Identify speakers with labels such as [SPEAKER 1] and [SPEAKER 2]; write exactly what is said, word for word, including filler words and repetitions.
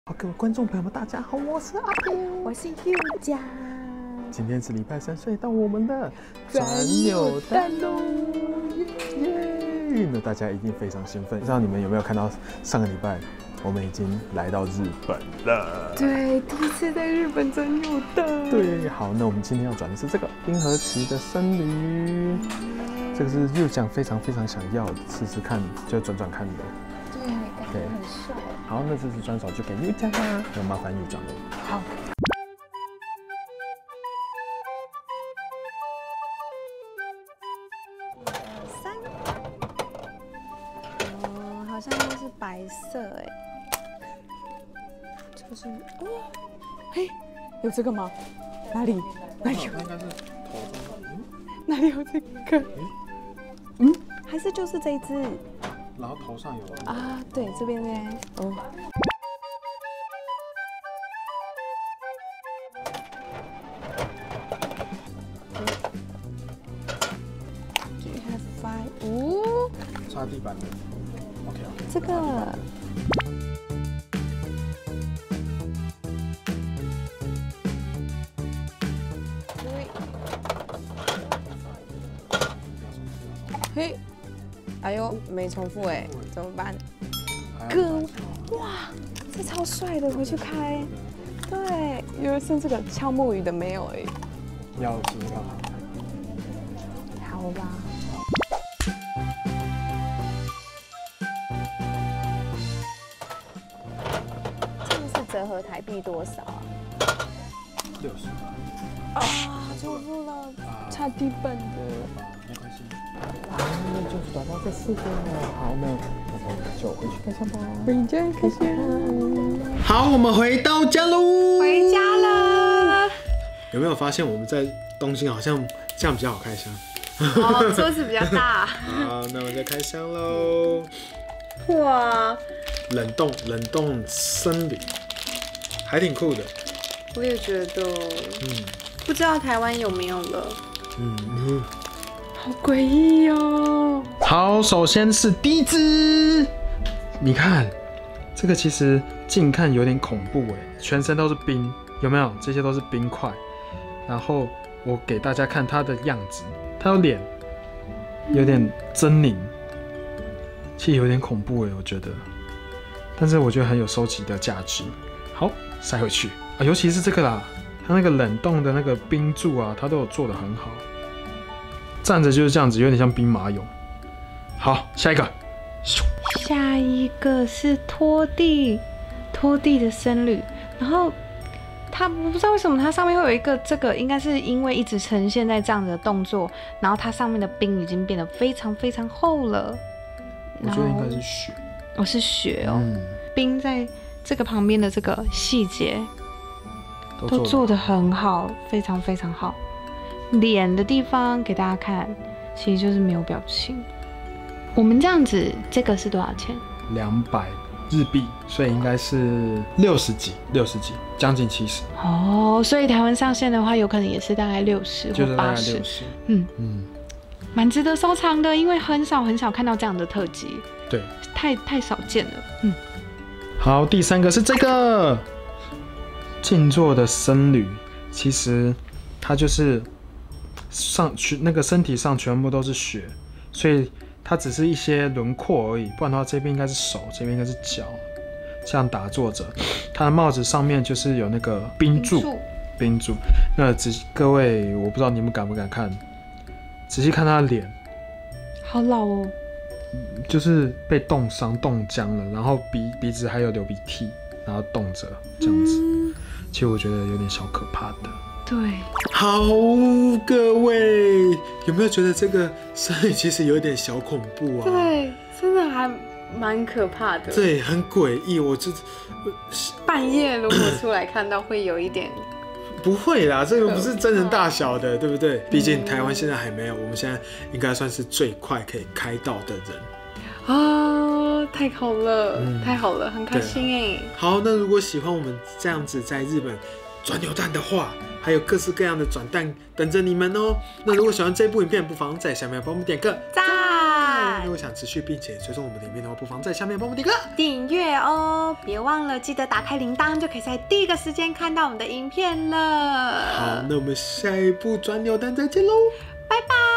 [SPEAKER 1] 好，各位观众朋友们，大家好，我是阿平，
[SPEAKER 2] 我是 Hugh 家。
[SPEAKER 1] 今天是礼拜三，所以到我们的
[SPEAKER 2] 转扭蛋喽！
[SPEAKER 1] 耶！那大家一定非常兴奋，不知道你们有没有看到上个礼拜我们已经来到日本了？
[SPEAKER 2] 对，第一次在日本转扭蛋。
[SPEAKER 1] 对，好，那我们今天要转的是这个冰河期的僧侣，这个是又讲非常非常想要试试看，就转转看的。
[SPEAKER 2] 对，感觉很帅。
[SPEAKER 1] 好，那这次转手就给 Hugh 家啦，那麻烦 Hugh 转了。
[SPEAKER 2] 好。三。哦，好像都是白色哎。就是哦，嘿，有这个吗？哪里？哪里有？
[SPEAKER 1] 应该是头上。嗯，
[SPEAKER 2] 哪里有这个？嗯，还是就是这一只。
[SPEAKER 1] 然后头上有
[SPEAKER 2] 啊，对，这边呢，哦。Do you have five？ 哦，
[SPEAKER 1] 擦地板的 ，OK OK。
[SPEAKER 2] 这个。嘿。哎呦，没重复哎，怎么办？哥，哇，这超帅的，回去开。对，因为剩这个敲木鱼的没有哎。
[SPEAKER 1] 要知道。
[SPEAKER 2] 好吧。这个是折合台币多少啊？
[SPEAKER 1] 六十。
[SPEAKER 2] 啊，重复了，差地本的。
[SPEAKER 1] 没关系。好，那就是找到这四个了。好，那我们就回去开箱吧。
[SPEAKER 2] 回家开箱。
[SPEAKER 1] 好，我们回到家喽。
[SPEAKER 2] 回家了。
[SPEAKER 1] 有没有发现我们在东京好像这样比较好开箱？
[SPEAKER 2] 哦，桌子比较大。
[SPEAKER 1] 好，那我们就开箱喽。
[SPEAKER 2] 哇！
[SPEAKER 1] 冷冻冷冻僧侣，还挺酷的。
[SPEAKER 2] 我也觉得。嗯。不知道台湾有没有了。嗯嗯。好诡异哦！
[SPEAKER 1] 好，首先是第一只，你看，这个其实近看有点恐怖哎，全身都是冰，有没有？这些都是冰块。然后我给大家看它的样子，它有脸，有点狰狞，其实有点恐怖哎，我觉得。但是我觉得很有收集的价值。好，塞回去啊，尤其是这个啦，它那个冷冻的那个冰柱啊，它都有做得很好。站着就是这样子，有点像兵马俑。好，下一个。
[SPEAKER 2] 下一个是拖地，拖地的僧侣。然后它不知道为什么它上面会有一个这个，应该是因为一直呈现在这样的动作，然后它上面的冰已经变得非常非常厚了。
[SPEAKER 1] 我觉得应该是雪。
[SPEAKER 2] 哦，是雪哦。嗯、冰在这个旁边的这个细节都做得很好，非常非常好。脸的地方给大家看，其实就是没有表情。我们这样子，这个是多少钱？
[SPEAKER 1] 两百日币，所以应该是六十几，六十几，将近七十。
[SPEAKER 2] 哦，所以台湾上线的话，有可能也是大概六十或八十。嗯嗯，蛮值得收藏的，因为很少很少看到这样的特辑。
[SPEAKER 1] 对，
[SPEAKER 2] 太太少见了。嗯。
[SPEAKER 1] 好，第三个是这个静坐的僧侣，其实它就是。上去那个身体上全部都是血，所以它只是一些轮廓而已，不然的话这边应该是手，这边应该是脚，这样打坐着。它的帽子上面就是有那个冰柱，冰柱。那仔各位，我不知道你们敢不敢看，仔细看他的脸，
[SPEAKER 2] 好老哦，
[SPEAKER 1] 就是被冻伤、冻僵了，然后鼻鼻子还有流鼻涕，然后冻着这样子。嗯、其实我觉得有点小可怕的。
[SPEAKER 2] 对，
[SPEAKER 1] 好，各位有没有觉得这个僧侣其实有点小恐怖啊？
[SPEAKER 2] 对，真的还蛮可怕的。
[SPEAKER 1] 对，很诡异。我这
[SPEAKER 2] 半夜如果出来看到，会有一点。
[SPEAKER 1] 不会啦，这个不是真人大小的，对不对？毕竟台湾现在还没有，我们现在应该算是最快可以开到的人。
[SPEAKER 2] 啊，太好了，嗯、太好了，很开心哎。
[SPEAKER 1] 好，那如果喜欢我们这样子在日本转扭蛋的话，还有各式各样的转蛋等着你们哦。那如果喜欢这部影片，不妨在下面帮我们点个赞。 如果想持续并且追踪我们的影片的话，不妨在下面帮我们点个
[SPEAKER 2] 订阅哦，别忘了记得打开铃铛，就可以在第一个时间看到我们的影片了。
[SPEAKER 1] 好，那我们下一部转扭蛋再见喽，
[SPEAKER 2] 拜拜。